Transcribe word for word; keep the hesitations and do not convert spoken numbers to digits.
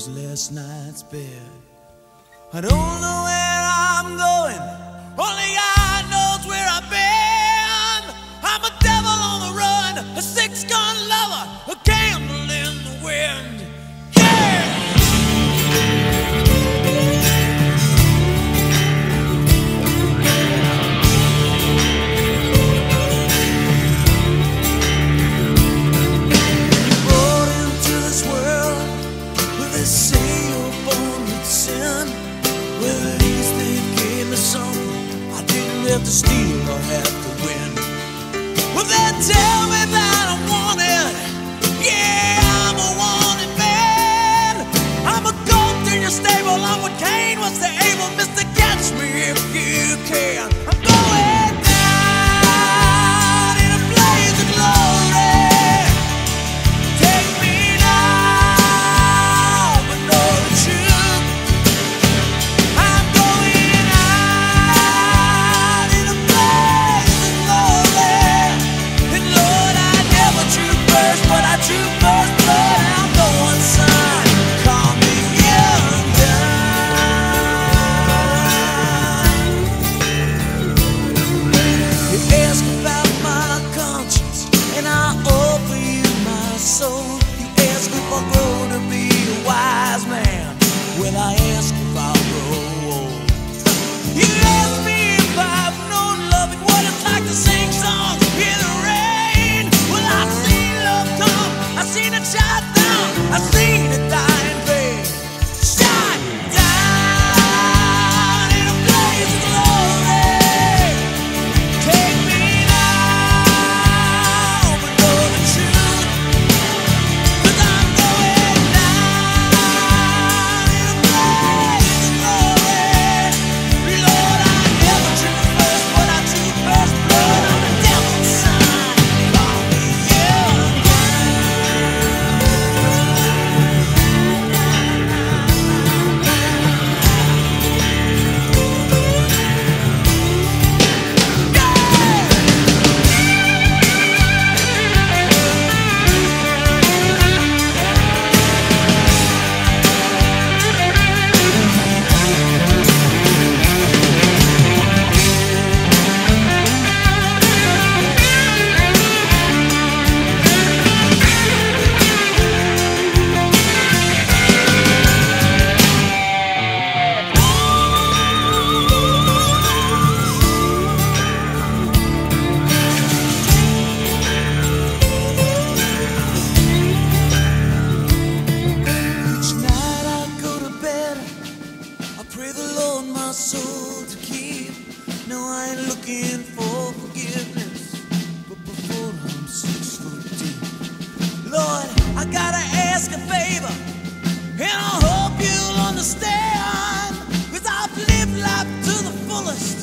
lose last night's bed. I don't know where I'm going, only God knows where I've been. I'm a devil on the run, a six-gun lover, a candle in the wind. Yeah! To steal or have to win. Well, they tell me that I'm wanted. Yeah, I'm a wanted man. I'm a goat in your stable. I'm what Cain was to Abel. Mister, catch me if you can. I'm going down in a blaze of glory. Take me now, but know the truth. I'm going out. But I drew first blood, I'm going son. Call me young gun. You ask about my conscience, and I offer you my soul. You ask if I grow to be a wise man, well, I ask if I grow old. You ask me if I've known love and what it's like to sing songs in the rain. Well, I see I seen it shot down, I seen it die in vain. Shot down in a blaze of glory. Take me now, but know the truth. 'Cause I'm going down in a blaze of glory. Lord, I never drew first, but I drew first blood. I'm the devil's son. Call me young. Soul to keep. No, I ain't looking for forgiveness, but before I'm six foot deep, Lord, I gotta ask a favor, and I hope you'll understand, 'cause I've lived life to the fullest.